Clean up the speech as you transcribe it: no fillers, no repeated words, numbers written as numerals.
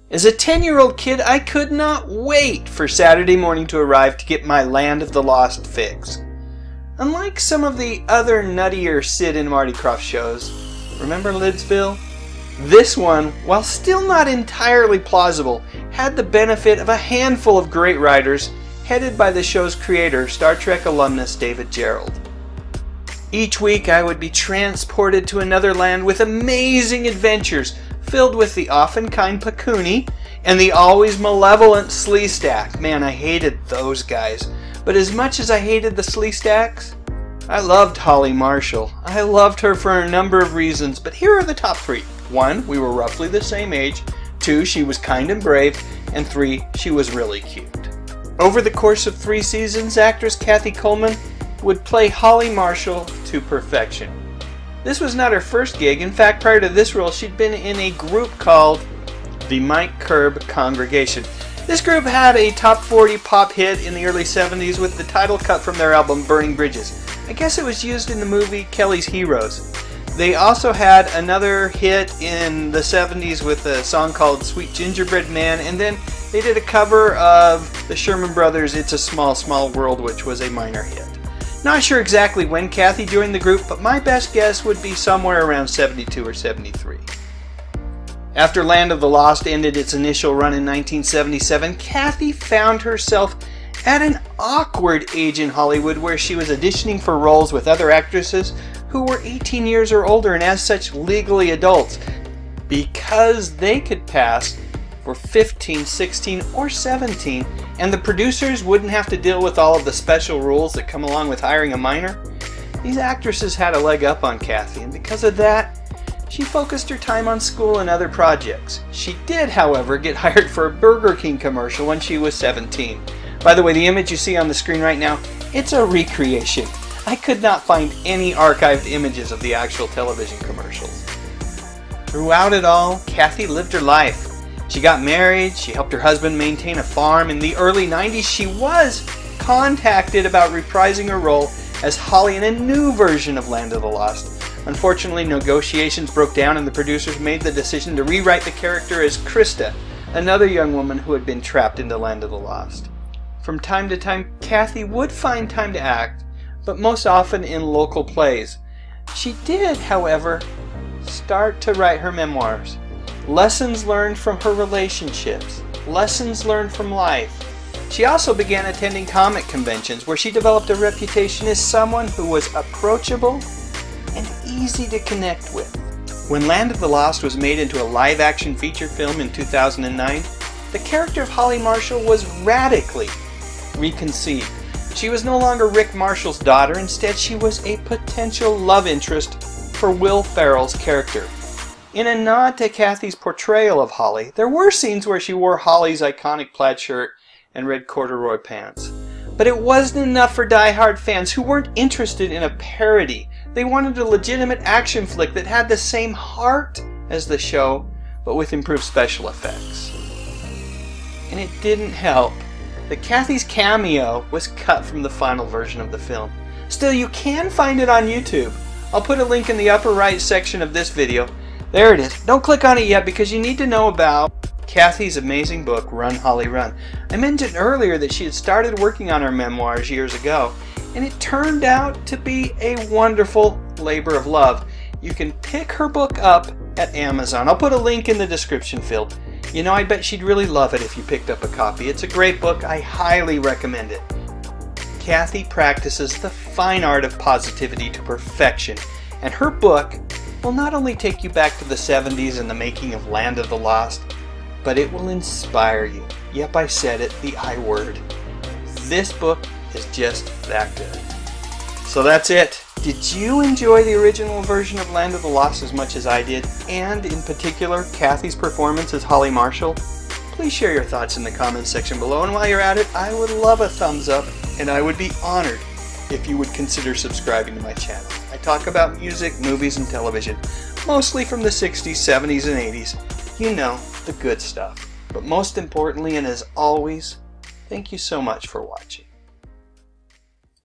As a 10-year-old kid, I could not wait for Saturday morning to arrive to get my Land of the Lost fix. Unlike some of the other nuttier Sid and Marty Krofft shows, remember Lidsville? This one, while still not entirely plausible, had the benefit of a handful of great writers headed by the show's creator, Star Trek alumnus David Gerrold. Each week I would be transported to another land with amazing adventures filled with the often kind Pakuni and the always malevolent Sleestack. Man, I hated those guys. But as much as I hated the Sleestacks, I loved Holly Marshall. I loved her for a number of reasons, but here are the top 3. 1, we were roughly the same age. 2, she was kind and brave. And 3, she was really cute. Over the course of 3 seasons, actress Kathy Coleman would play Holly Marshall to perfection. This was not her first gig. In fact, prior to this role, she'd been in a group called the Mike Curb Congregation. This group had a top 40 pop hit in the early 70s with the title cut from their album Burning Bridges. I guess it was used in the movie Kelly's Heroes. They also had another hit in the 70s with a song called Sweet Gingerbread Man, and then they did a cover of the Sherman Brothers' It's a Small, Small World, which was a minor hit. Not sure exactly when Kathy joined the group, but my best guess would be somewhere around 72 or 73. After Land of the Lost ended its initial run in 1977, Kathy found herself at an awkward age in Hollywood where she was auditioning for roles with other actresses who were 18 years or older and as such legally adults, because they could pass for 15, 16, or 17, and the producers wouldn't have to deal with all of the special rules that come along with hiring a minor. These actresses had a leg up on Kathy, and because of that, she focused her time on school and other projects. She did, however, get hired for a Burger King commercial when she was 17. By the way, the image you see on the screen right now, it's a recreation. I could not find any archived images of the actual television commercials. Throughout it all, Kathy lived her life. She got married, she helped her husband maintain a farm. In the early 90s, she was contacted about reprising her role as Holly in a new version of Land of the Lost. Unfortunately, negotiations broke down and the producers made the decision to rewrite the character as Krista, another young woman who had been trapped into Land of the Lost. From time to time, Kathy would find time to act, but most often in local plays. She did, however, start to write her memoirs. Lessons learned from her relationships. Lessons learned from life. She also began attending comic conventions where she developed a reputation as someone who was approachable and easy to connect with. When Land of the Lost was made into a live-action feature film in 2009, the character of Holly Marshall was radically reconceived. She was no longer Rick Marshall's daughter. Instead, she was a potential love interest for Will Ferrell's character. In a nod to Kathy's portrayal of Holly, there were scenes where she wore Holly's iconic plaid shirt and red corduroy pants. But it wasn't enough for die-hard fans who weren't interested in a parody. They wanted a legitimate action flick that had the same heart as the show, but with improved special effects. And it didn't help that Kathy's cameo was cut from the final version of the film. Still, you can find it on YouTube. I'll put a link in the upper right section of this video. There it is. Don't click on it yet because you need to know about Kathy's amazing book, Run, Holly, Run. I mentioned earlier that she had started working on her memoirs years ago, and it turned out to be a wonderful labor of love. You can pick her book up at Amazon. I'll put a link in the description field. You know, I bet she'd really love it if you picked up a copy. It's a great book. I highly recommend it. Kathy practices the fine art of positivity to perfection, and her book will not only take you back to the 70s and the making of Land of the Lost, but it will inspire you. Yep, I said it, the I word. This book is just that good. So that's it. Did you enjoy the original version of Land of the Lost as much as I did? And in particular, Kathy's performance as Holly Marshall? Please share your thoughts in the comments section below. And while you're at it, I would love a thumbs up, and I would be honored if you would consider subscribing to my channel. I talk about music, movies, and television, mostly from the 60s, 70s, and 80s. You know, the good stuff. But most importantly, and as always, thank you so much for watching.